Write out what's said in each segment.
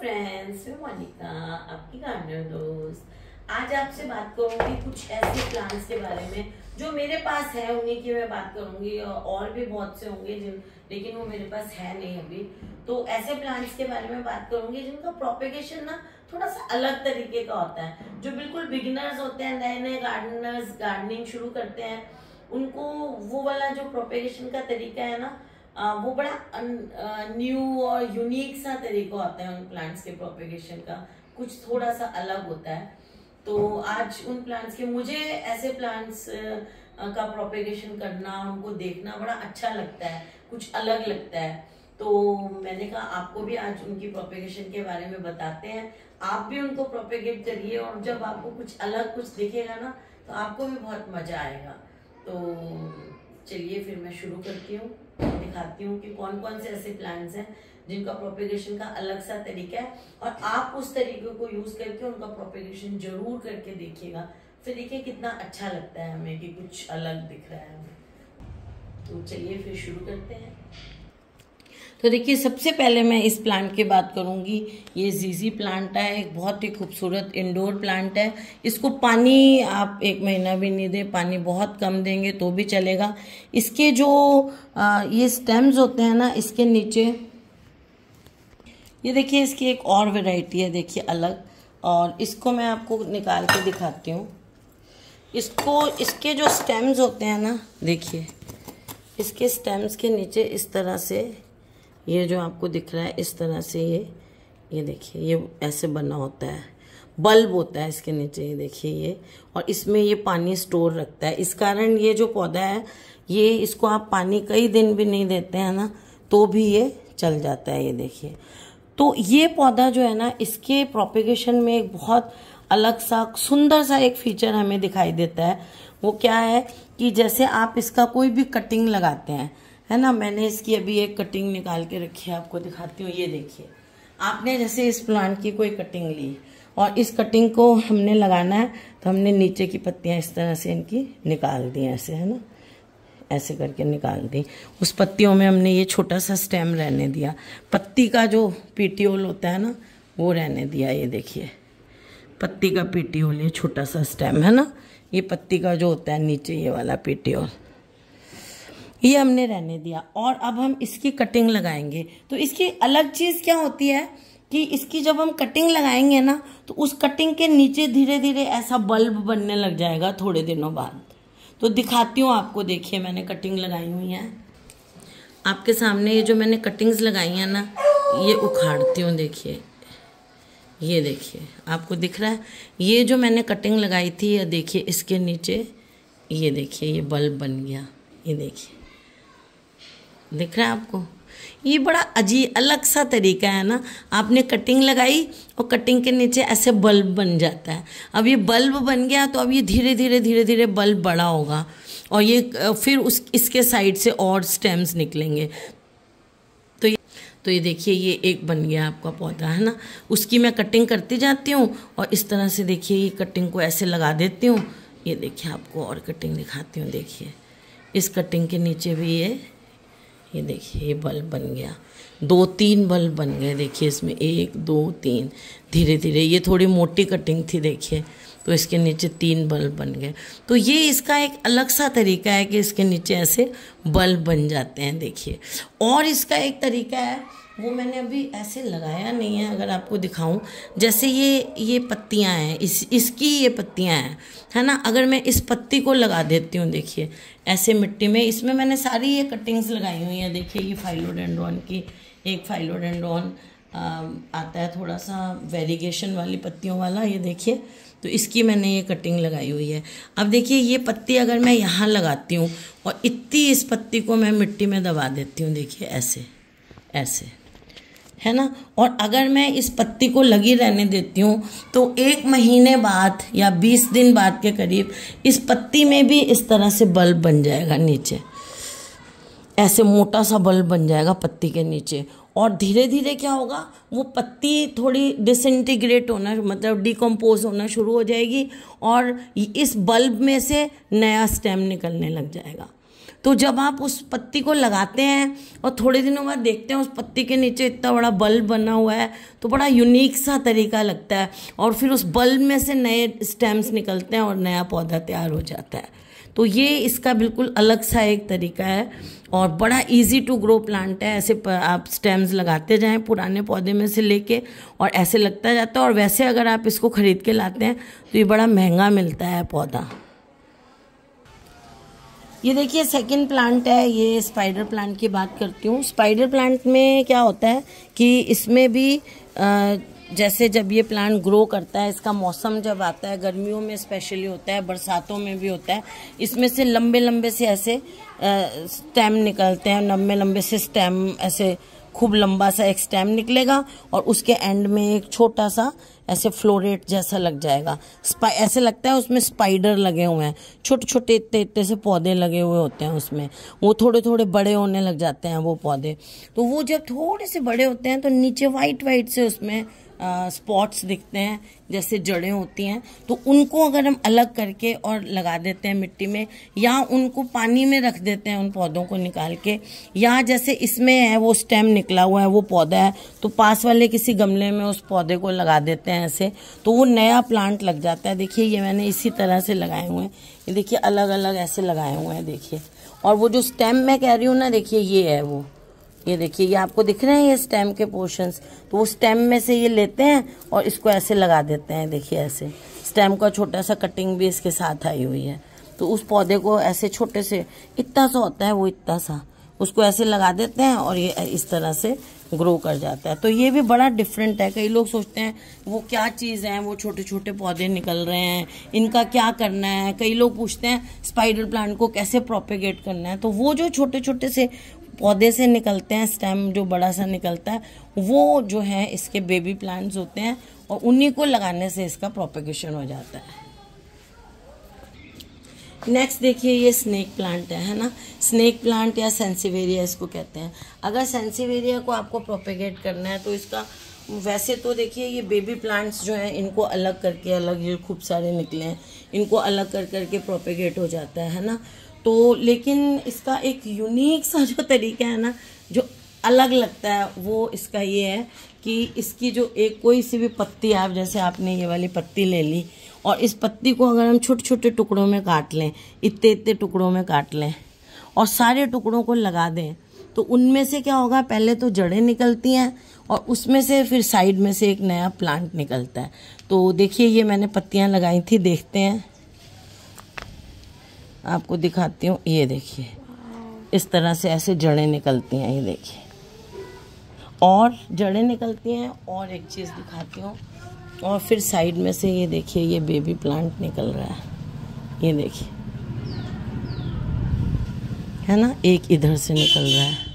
Friends, मैं मोनिका आपकी gardener दोस्त। आज आपसे बात करूंगी कुछ ऐसे प्लांट्स के बारे में जो मेरे पास है, उन्हीं की मैं बात करूंगी। और भी बहुत से होंगे लेकिन वो मेरे पास है नहीं अभी। तो ऐसे प्लांट्स के बारे में बात करूंगी जिनका प्रोपेगेशन ना थोड़ा सा अलग तरीके का होता है। जो बिल्कुल बिगिनर्स होते हैं, नए नए गार्डनर्स गार्डनिंग शुरू करते हैं, उनको वो वाला जो प्रोपेगेशन का तरीका है ना, वो बड़ा न्यू और यूनिक सा तरीका होता है उन प्लांट्स के प्रोपेगेशन का, कुछ थोड़ा सा अलग होता है। तो आज उन प्लांट्स के, मुझे ऐसे प्लांट्स का प्रोपेगेशन करना, उनको देखना बड़ा अच्छा लगता है, कुछ अलग लगता है। तो मैंने कहा आपको भी आज उनकी प्रोपेगेशन के बारे में बताते हैं। आप भी उनको प्रोपेगेट करिए और जब आपको कुछ अलग कुछ दिखेगा ना तो आपको भी बहुत मजा आएगा। तो चलिए फिर मैं शुरू करती हूँ, दिखाती हूँ कि कौन कौन से ऐसे प्लांट्स हैं जिनका प्रोपेगेशन का अलग सा तरीका है, और आप उस तरीके को यूज करके उनका प्रोपेगेशन जरूर करके देखिएगा। फिर देखिए कितना अच्छा लगता है हमें कि कुछ अलग दिख रहा है हमें। तो चलिए फिर शुरू करते हैं। तो देखिए सबसे पहले मैं इस प्लांट की बात करूंगी। ये जीजी प्लांट है, एक बहुत ही खूबसूरत इंडोर प्लांट है। इसको पानी आप 1 महीना भी नहीं दे, पानी बहुत कम देंगे तो भी चलेगा। इसके जो ये स्टेम्स होते हैं ना, इसके नीचे ये देखिए, इसकी एक और वैरायटी है, देखिए अलग। और इसको मैं आपको निकाल के दिखाती हूँ। इसके जो स्टेम्स होते हैं ना, देखिए इसके स्टेम्स के नीचे इस तरह से, ये जो आपको दिख रहा है इस तरह से, ये देखिए ये ऐसे बना होता है, बल्ब होता है इसके नीचे, ये देखिए ये। और इसमें ये पानी स्टोर रखता है। इस कारण ये जो पौधा है, ये इसको आप पानी कई दिन भी नहीं देते हैं ना तो भी ये चल जाता है, ये देखिए। तो ये पौधा जो है ना, इसके प्रोपेगेशन में एक बहुत अलग सा सुंदर सा एक फीचर हमें दिखाई देता है। वो क्या है कि जैसे आप इसका कोई भी कटिंग लगाते हैं, है ना। मैंने इसकी अभी एक कटिंग निकाल के रखी है, आपको दिखाती हूँ। ये देखिए, आपने जैसे इस प्लांट की कोई कटिंग ली और इस कटिंग को हमने लगाना है, तो हमने नीचे की पत्तियां इस तरह से इनकी निकाल दी, ऐसे, है ना, ऐसे करके निकाल दी। उस पत्तियों में हमने ये छोटा सा स्टेम रहने दिया, पत्ती का जो पीटियोल होता है ना वो रहने दिया। ये देखिए पत्ती का पीटियोल, ये छोटा सा स्टेम है ना, ये पत्ती का जो होता है नीचे ये वाला पीटियोल, ये हमने रहने दिया। और अब हम इसकी कटिंग लगाएंगे। तो इसकी अलग चीज क्या होती है कि इसकी जब हम कटिंग लगाएंगे ना, तो उस कटिंग के नीचे धीरे धीरे ऐसा बल्ब बनने लग जाएगा थोड़े दिनों बाद। तो दिखाती हूँ आपको, देखिए मैंने कटिंग लगाई हुई है आपके सामने। ये जो मैंने कटिंग्स लगाई हैं ना, ये उखाड़ती हूँ, देखिए ये देखिए, आपको दिख रहा है ये जो मैंने कटिंग लगाई थी, ये देखिए इसके नीचे, ये देखिए ये बल्ब बन गया, ये देखिए दिख रहा है आपको। ये बड़ा अजीब अलग सा तरीका है ना, आपने कटिंग लगाई और कटिंग के नीचे ऐसे बल्ब बन जाता है। अब ये बल्ब बन गया तो अब ये धीरे धीरे बल्ब बड़ा होगा, और ये फिर इसके साइड से और स्टेम्स निकलेंगे। तो ये देखिए ये एक बन गया आपका पौधा, है ना। उसकी मैं कटिंग करती जाती हूँ और इस तरह से देखिए ये कटिंग को ऐसे लगा देती हूँ। ये देखिए आपको और कटिंग दिखाती हूँ, देखिए इस कटिंग के नीचे भी ये देखिए ये बल्ब बन गया, 2-3 बल्ब बन गए, देखिए इसमें 1 2 3 धीरे धीरे। ये थोड़ी मोटी कटिंग थी, देखिए, तो इसके नीचे 3 बल्ब बन गए। तो ये इसका एक अलग सा तरीका है कि इसके नीचे ऐसे बल्ब बन जाते हैं, देखिए। और इसका एक तरीका है, वो मैंने अभी ऐसे लगाया नहीं है, अगर आपको दिखाऊं, जैसे ये पत्तियां हैं, इसकी ये पत्तियां हैं, है ना। अगर मैं इस पत्ती को लगा देती हूँ, देखिए ऐसे मिट्टी में, इसमें मैंने सारी ये कटिंग्स लगाई हुई हैं। देखिए ये फाइलोडेंड्रॉन की, एक फाइलोडेंड्रॉन आता है थोड़ा सा वेरिगेशन वाली पत्तियों वाला, ये देखिए। तो इसकी मैंने ये कटिंग लगाई हुई है। अब देखिए ये पत्ती अगर मैं यहाँ लगाती हूँ और इतनी इस पत्ती को मैं मिट्टी में दबा देती हूँ, देखिए ऐसे ऐसे, है ना। और अगर मैं इस पत्ती को लगी रहने देती हूँ तो 1 महीने बाद या 20 दिन बाद के करीब इस पत्ती में भी इस तरह से बल्ब बन जाएगा नीचे, ऐसे मोटा सा बल्ब बन जाएगा पत्ती के नीचे। और धीरे धीरे क्या होगा, वो पत्ती थोड़ी डिसइंटीग्रेट होना, मतलब डिकम्पोज होना शुरू हो जाएगी और इस बल्ब में से नया स्टेम निकलने लग जाएगा। तो जब आप उस पत्ती को लगाते हैं और थोड़े दिनों बाद देखते हैं उस पत्ती के नीचे इतना बड़ा बल्ब बना हुआ है, तो बड़ा यूनिक सा तरीका लगता है। और फिर उस बल्ब में से नए स्टेम्स निकलते हैं और नया पौधा तैयार हो जाता है। तो ये इसका बिल्कुल अलग सा एक तरीका है और बड़ा इजी टू ग्रो प्लांट है। ऐसे आप स्टेम्स लगाते जाएं पुराने पौधे में से लेके, और ऐसे लगता जाता है। और वैसे अगर आप इसको खरीद के लाते हैं तो ये बड़ा महंगा मिलता है पौधा। ये देखिए सेकंड प्लांट है, ये स्पाइडर प्लांट की बात करती हूँ। स्पाइडर प्लांट में क्या होता है कि इसमें भी जैसे जब ये प्लांट ग्रो करता है, इसका मौसम जब आता है, गर्मियों में स्पेशली होता है, बरसातों में भी होता है, इसमें से लंबे लंबे से ऐसे स्टेम निकलते हैं। लंबे लंबे से स्टेम, ऐसे खूब लंबा सा एक स्टेम निकलेगा और उसके एंड में एक छोटा सा ऐसे फ्लोरेट जैसा लग जाएगा। ऐसे लगता है उसमें स्पाइडर लगे हुए हैं, छोटे छोटे इतने इतने से पौधे लगे हुए होते हैं उसमें। वो थोड़े थोड़े बड़े होने लग जाते हैं वो पौधे। तो वो जब थोड़े से बड़े होते हैं तो नीचे वाइट वाइट से उसमें स्पॉट्स दिखते हैं, जैसे जड़ें होती हैं। तो उनको अगर हम अलग करके और लगा देते हैं मिट्टी में, या उनको पानी में रख देते हैं उन पौधों को निकाल के, या जैसे इसमें है वो स्टेम निकला हुआ है, वो पौधा है, तो पास वाले किसी गमले में उस पौधे को लगा देते हैं ऐसे, तो वो नया प्लांट लग जाता है। देखिए ये मैंने इसी तरह से लगाए हुए हैं, ये देखिए अलग अलग ऐसे लगाए हुए हैं, देखिए। और वो जो स्टेम मैं कह रही हूँ ना, देखिए ये है वो, ये देखिए, ये आपको दिख रहे हैं ये स्टेम के पोर्शंस। तो वो स्टेम में से ये लेते हैं और इसको ऐसे लगा देते हैं, देखिए ऐसे। स्टेम का छोटा सा कटिंग भी इसके साथ आई हुई है। तो उस पौधे को ऐसे छोटे से, इतना सा होता है वो, इतना सा, उसको ऐसे लगा देते हैं और ये इस तरह से ग्रो कर जाता है। तो ये भी बड़ा डिफरेंट है। कई लोग सोचते हैं वो क्या चीज़ है, वो छोटे छोटे पौधे निकल रहे हैं, इनका क्या करना है। कई लोग पूछते हैं स्पाइडर प्लांट को कैसे प्रोपेगेट करना है। तो वो जो छोटे छोटे से पौधे से निकलते हैं, स्टेम जो बड़ा सा निकलता है, वो जो है इसके बेबी प्लांट्स होते हैं और उन्हीं को लगाने से इसका प्रोपेगेशन हो जाता है। नेक्स्ट देखिए ये स्नेक प्लांट है ना। स्नेक प्लांट या सेंसिवेरिया इसको कहते हैं। अगर सेंसिवेरिया को आपको प्रोपेगेट करना है तो इसका, वैसे तो देखिए ये बेबी प्लांट्स जो हैं इनको अलग करके, अलग ये खूब सारे निकले हैं, इनको अलग कर करके प्रोपेगेट हो जाता है ना। तो लेकिन इसका एक यूनिक सा जो तरीका है ना, जो अलग लगता है, वो इसका ये है कि इसकी जो एक कोई सी भी पत्ती, आप जैसे आपने ये वाली पत्ती ले ली और इस पत्ती को अगर हम छोटे छोटे टुकड़ों में काट लें, इतने इतने टुकड़ों में काट लें और सारे टुकड़ों को लगा दें, तो उनमें से क्या होगा, पहले तो जड़ें निकलती हैं और उसमें से फिर साइड में से एक नया प्लांट निकलता है। तो देखिए ये मैंने पत्तियां लगाई थी, देखते हैं, आपको दिखाती हूँ। ये देखिए इस तरह से ऐसे जड़ें निकलती हैं, ये देखिए, और जड़ें निकलती हैं। और एक चीज़ दिखाती हूँ, और फिर साइड में से ये देखिए ये बेबी प्लांट निकल रहा है, ये देखिए, है ना, एक इधर से निकल रहा है।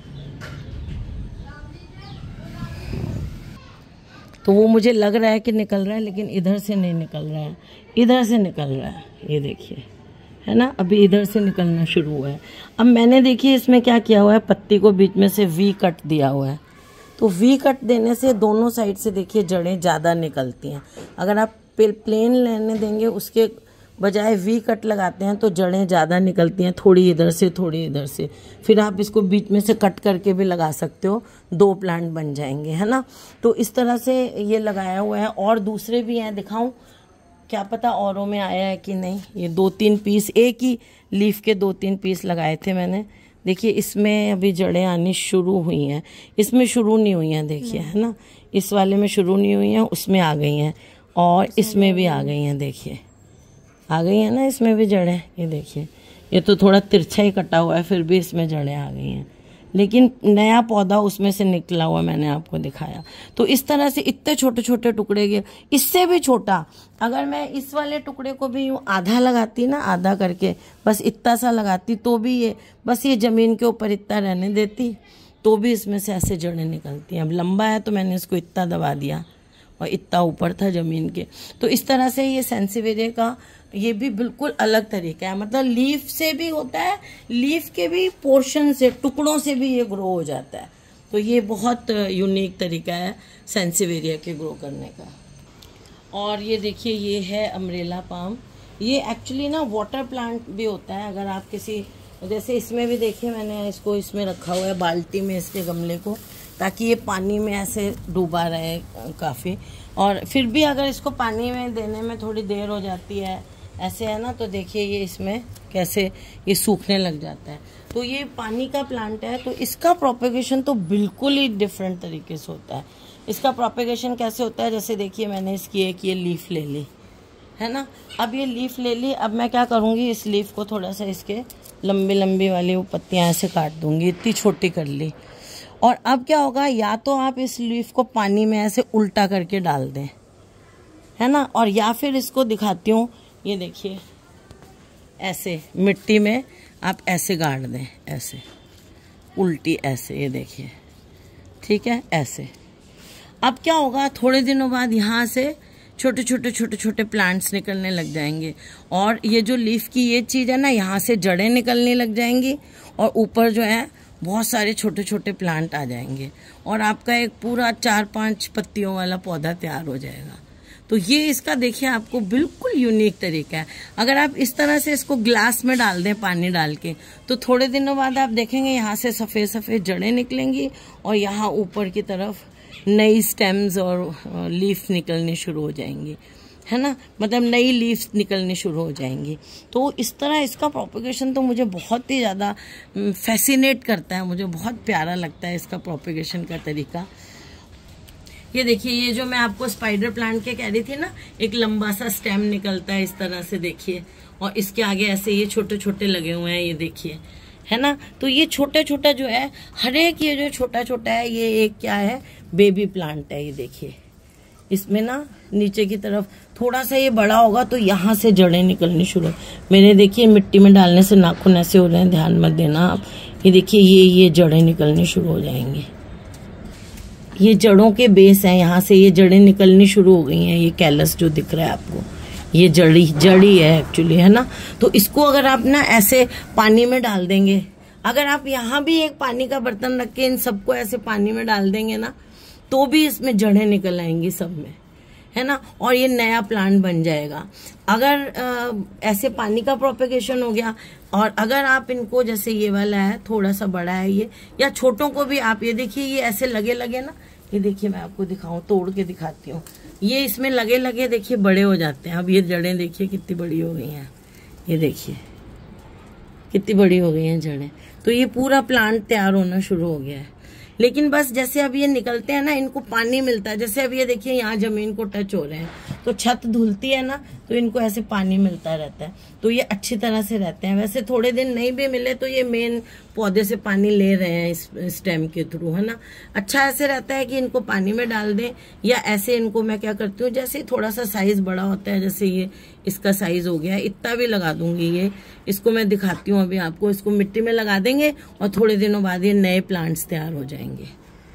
तो वो मुझे लग रहा है कि निकल रहा है, लेकिन इधर से नहीं निकल रहा है, इधर से निकल रहा है, ये देखिए, है ना, अभी इधर से निकलना शुरू हुआ है। अब मैंने देखिए इसमें क्या किया हुआ है, पत्ती को बीच में से वी कट दिया हुआ है। तो वी कट देने से दोनों साइड से देखिए जड़ें ज़्यादा निकलती हैं। अगर आप प्लेन लेने देंगे, उसके बजाय वी कट लगाते हैं तो जड़ें ज़्यादा निकलती हैं, थोड़ी इधर से थोड़ी इधर से। फिर आप इसको बीच में से कट करके भी लगा सकते हो, 2 प्लांट बन जाएंगे, है ना। तो इस तरह से ये लगाया हुआ है। और दूसरे भी हैं, दिखाऊं, क्या पता औरों में आया है कि नहीं। ये 2-3 पीस, एक ही लीफ के 2-3 पीस लगाए थे मैंने। देखिए इसमें अभी जड़ें आनी शुरू हुई हैं, इसमें शुरू नहीं हुई हैं, देखिए, है ना, इस वाले में शुरू नहीं हुई हैं, उसमें आ गई हैं, और इसमें भी आ गई हैं, देखिए आ गई हैं ना, इसमें भी जड़ें। ये देखिए, ये तो थोड़ा तिरछा ही कटा हुआ है, फिर भी इसमें जड़ें आ गई हैं, लेकिन नया पौधा उसमें से निकला हुआ मैंने आपको दिखाया। तो इस तरह से इतने छोटे छोटे टुकड़े के, इससे भी छोटा, अगर मैं इस वाले टुकड़े को भी यूँ आधा लगाती ना, आधा करके बस इतना सा लगाती, तो भी ये बस ये ज़मीन के ऊपर इतना रहने देती, तो भी इसमें से ऐसे जड़ें निकलती हैं। अब लंबा है तो मैंने इसको इतना दबा दिया और इतना ऊपर था ज़मीन के। तो इस तरह से ये सेंसिवेरिया का ये भी बिल्कुल अलग तरीका है, मतलब लीफ से भी होता है, लीफ के भी पोर्शन से, टुकड़ों से भी ये ग्रो हो जाता है। तो ये बहुत यूनिक तरीका है सेंसिवेरिया के ग्रो करने का। और ये देखिए ये है अम्ब्रेला पाम। ये एक्चुअली ना वाटर प्लांट भी होता है। अगर आप किसी जैसे इसमें भी देखिए मैंने इसको इसमें रखा हुआ है बाल्टी में, इसके गमले को, ताकि ये पानी में ऐसे डूबा रहे काफ़ी। और फिर भी अगर इसको पानी में देने में थोड़ी देर हो जाती है ऐसे है ना, तो देखिए ये इसमें कैसे ये सूखने लग जाता है। तो ये पानी का प्लांट है, तो इसका प्रोपेगेशन तो बिल्कुल ही डिफरेंट तरीके से होता है। इसका प्रोपेगेशन कैसे होता है, जैसे देखिए मैंने इसकी एक ये लीफ ले ली है ना। अब ये लीफ ले ली, अब मैं क्या करूँगी, इस लीफ को थोड़ा सा इसके लंबी लंबी वाली वो पत्तियाँ ऐसे काट दूंगी, इतनी छोटी कर ली। और अब क्या होगा, या तो आप इस लीफ को पानी में ऐसे उल्टा करके डाल दें है ना, और या फिर इसको दिखाती हूँ, ये देखिए ऐसे मिट्टी में आप ऐसे गाड़ दें, ऐसे उल्टी ऐसे, ये देखिए ठीक है ऐसे। अब क्या होगा, थोड़े दिनों बाद यहाँ से छोटे छोटे प्लांट्स निकलने लग जाएंगे, और ये जो लीफ की ये चीज़ है ना, यहाँ से जड़ें निकलने लग जाएंगी, और ऊपर जो है बहुत सारे छोटे छोटे प्लांट आ जाएंगे, और आपका एक पूरा 4-5 पत्तियों वाला पौधा तैयार हो जाएगा। तो ये इसका देखिए आपको बिल्कुल यूनिक तरीका है। अगर आप इस तरह से इसको ग्लास में डाल दें पानी डाल के, तो थोड़े दिनों बाद आप देखेंगे यहाँ से सफ़ेद सफ़ेद जड़ें निकलेंगी, और यहाँ ऊपर की तरफ नई स्टेम्स और लीफ निकलनी शुरू हो जाएंगी है ना, मतलब नई लीफ निकलनी शुरू हो जाएंगी। तो इस तरह इसका प्रोपेगेशन तो मुझे बहुत ही ज़्यादा फैसिनेट करता है, मुझे बहुत प्यारा लगता है इसका प्रोपेगेशन का तरीका। ये देखिए, ये जो मैं आपको स्पाइडर प्लांट के कह रही थी ना, एक लंबा सा स्टेम निकलता है इस तरह से देखिए, और इसके आगे ऐसे ये छोटे छोटे लगे हुए हैं, ये देखिए है ना। तो ये छोटा छोटा जो है, हर एक ये जो छोटा छोटा है, ये एक क्या है, बेबी प्लांट है। ये देखिए इसमें ना नीचे की तरफ थोड़ा सा ये बड़ा होगा तो यहाँ से जड़ें निकलनी शुरू। मेरे देखिए मिट्टी में डालने से नाखून ऐसे हो रहे हैं, ध्यान मत देना आप। ये देखिए ये जड़ें निकलनी शुरू हो जाएंगी, ये जड़ों के बेस हैं, यहाँ से ये जड़ें निकलनी शुरू हो गई हैं। ये कैलस जो दिख रहा है आपको, ये जड़ी है एक्चुअली है ना। तो इसको अगर आप ना ऐसे पानी में डाल देंगे, अगर आप यहाँ भी एक पानी का बर्तन रख के इन सबको ऐसे पानी में डाल देंगे ना, तो भी इसमें जड़ें निकल आएंगी सब में है ना, और ये नया प्लांट बन जाएगा। अगर ऐसे पानी का प्रोपेगेशन हो गया, और अगर आप इनको जैसे ये वाला है थोड़ा सा बड़ा है ये, या छोटों को भी आप ये देखिए ये ऐसे लगे ना, ये देखिए मैं आपको दिखाऊं, तोड़ के दिखाती हूँ। ये इसमें लगे देखिए बड़े हो जाते हैं। अब ये जड़ें देखिए कितनी बड़ी हो गई हैं, ये देखिए कितनी बड़ी हो गई हैं जड़ें। तो ये पूरा प्लांट तैयार होना शुरू हो गया है। लेकिन बस जैसे अब ये निकलते हैं ना, इनको पानी मिलता है। जैसे अब ये देखिए यहाँ जमीन को टच हो रहे हैं, तो छत धुलती है ना, तो इनको ऐसे पानी मिलता रहता है, तो ये अच्छी तरह से रहते हैं। वैसे थोड़े दिन नहीं भी मिले तो ये मेन पौधे से पानी ले रहे हैं इस स्टेम के थ्रू है ना। अच्छा ऐसे रहता है कि इनको पानी में डाल दें, या ऐसे इनको मैं क्या करती हूँ, जैसे थोड़ा सा साइज बड़ा होता है, जैसे ये इसका साइज हो गया है, इतना भी लगा दूंगी। ये इसको मैं दिखाती हूँ अभी आपको, इसको मिट्टी में लगा देंगे और थोड़े दिनों बाद ये नए प्लांट्स तैयार हो जाएंगे।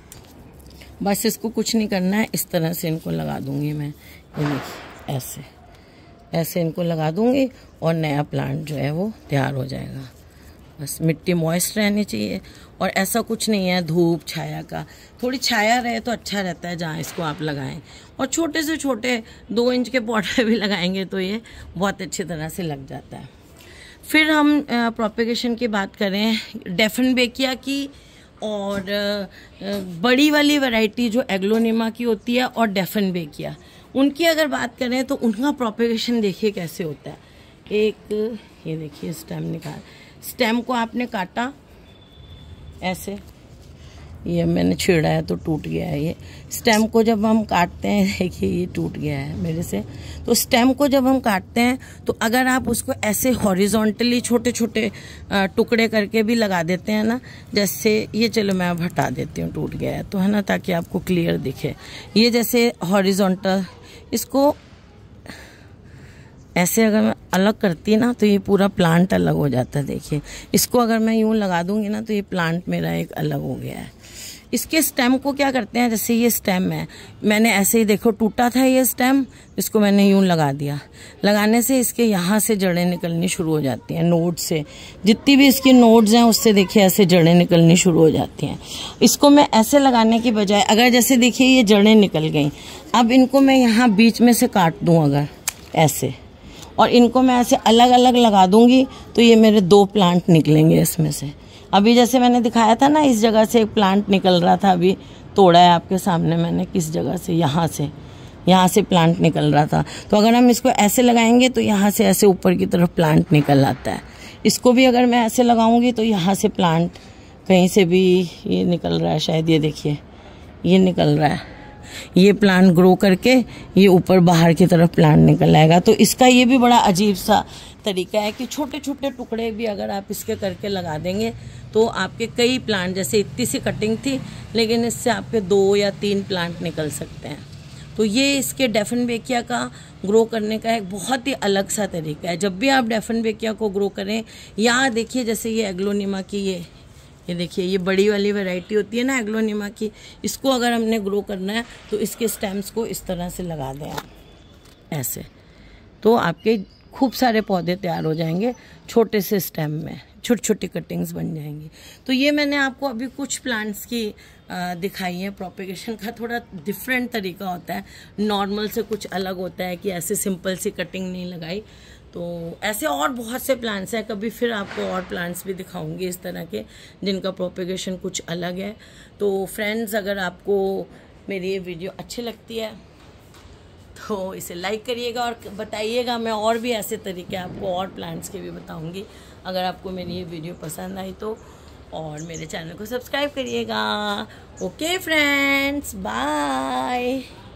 बस इसको कुछ नहीं करना है, इस तरह से इनको लगा दूंगी मैं, ऐसे ऐसे इनको लगा दूंगी और नया प्लांट जो है वो तैयार हो जाएगा। बस मिट्टी मॉइस्ट रहनी चाहिए, और ऐसा कुछ नहीं है धूप छाया का, थोड़ी छाया रहे तो अच्छा रहता है जहाँ इसको आप लगाएं। और छोटे से छोटे 2 इंच के पौधे भी लगाएंगे तो ये बहुत अच्छी तरह से लग जाता है। फिर हम प्रोपेगेशन की बात करें डेफनबेकिया की, और बड़ी वाली वैरायटी जो एग्लोनिमा की होती है और डेफनबेकिया, उनकी अगर बात करें तो उनका प्रोपेगेशन देखिए कैसे होता है। एक ये देखिए स्टेम निकाल, स्टेम को आपने काटा ऐसे, ये मैंने छेड़ा है तो टूट गया है। ये स्टेम को जब हम काटते हैं, देखिए ये टूट गया है मेरे से। तो स्टेम को जब हम काटते हैं तो अगर आप उसको ऐसे हॉरिजॉन्टली छोटे छोटे टुकड़े करके भी लगा देते हैं ना, जैसे ये, चलो मैं अब हटा देती हूँ, टूट गया है तो है ना, ताकि आपको क्लियर दिखे। ये जैसे हॉरिजॉन्टल, इसको ऐसे अगर मैं अलग करती ना तो ये पूरा प्लांट अलग हो जाता है। देखिए इसको अगर मैं यूं लगा दूंगी ना तो ये प्लांट मेरा एक अलग हो गया है। इसके स्टेम को क्या करते हैं, जैसे ये स्टेम है, मैंने ऐसे ही देखो टूटा था ये स्टेम, इसको मैंने यूं लगा दिया। लगाने से इसके यहाँ से जड़ें निकलनी शुरू हो जाती हैं, नोड से, जितनी भी इसकी नोड्स हैं उससे देखिए ऐसे जड़ें निकलनी शुरू हो जाती हैं। इसको मैं ऐसे लगाने की बजाय, अगर जैसे देखिए ये जड़ें निकल गई, अब इनको मैं यहाँ बीच में से काट दूँ अगर ऐसे, और इनको मैं ऐसे अलग अलग लगा दूंगी तो ये मेरे 2 प्लांट निकलेंगे इसमें से। अभी जैसे मैंने दिखाया था ना, इस जगह से एक प्लांट निकल रहा था, अभी तोड़ा है आपके सामने मैंने, किस जगह से, यहाँ से प्लांट निकल रहा था। तो अगर हम इसको ऐसे लगाएंगे तो यहाँ से ऐसे ऊपर की तरफ प्लांट निकल आता है। इसको भी अगर मैं ऐसे लगाऊंगी तो यहाँ से प्लांट कहीं से भी ये निकल रहा है, शायद ये देखिए ये निकल रहा है, ये प्लांट ग्रो करके ये ऊपर बाहर की तरफ प्लांट निकल आएगा। तो इसका ये भी बड़ा अजीब सा तरीका है कि छोटे छोटे टुकड़े भी अगर आप इसके करके लगा देंगे तो आपके कई प्लांट, जैसे इतनी सी कटिंग थी लेकिन इससे आपके 2 या 3 प्लांट निकल सकते हैं। तो ये इसके डेफिनबेकिया का ग्रो करने का एक बहुत ही अलग सा तरीका है। जब भी आप डेफिनबेकिया को ग्रो करें, या देखिए जैसे ये एग्लोनिमा की ये देखिए ये बड़ी वाली वैरायटी होती है ना एग्लोनिमा की, इसको अगर हमने ग्रो करना है तो इसके स्टेम्स को इस तरह से लगा दें आप ऐसे, तो आपके खूब सारे पौधे तैयार हो जाएंगे छोटे से स्टेम में, छोटी छोटी कटिंग्स बन जाएंगी। तो ये मैंने आपको अभी कुछ प्लांट्स की दिखाई है। प्रोपेगेशन का थोड़ा डिफरेंट तरीका होता है, नॉर्मल से कुछ अलग होता है कि ऐसे सिंपल सी कटिंग नहीं लगाई। तो ऐसे और बहुत से प्लांट्स हैं, कभी फिर आपको और प्लांट्स भी दिखाऊंगी इस तरह के जिनका प्रोपेगेशन कुछ अलग है। तो फ्रेंड्स, अगर आपको मेरी ये वीडियो अच्छी लगती है तो इसे लाइक करिएगा और बताइएगा, मैं और भी ऐसे तरीके आपको और प्लांट्स के भी बताऊंगी अगर आपको मेरी ये वीडियो पसंद आई तो। और मेरे चैनल को सब्सक्राइब करिएगा। Okay friends, bye.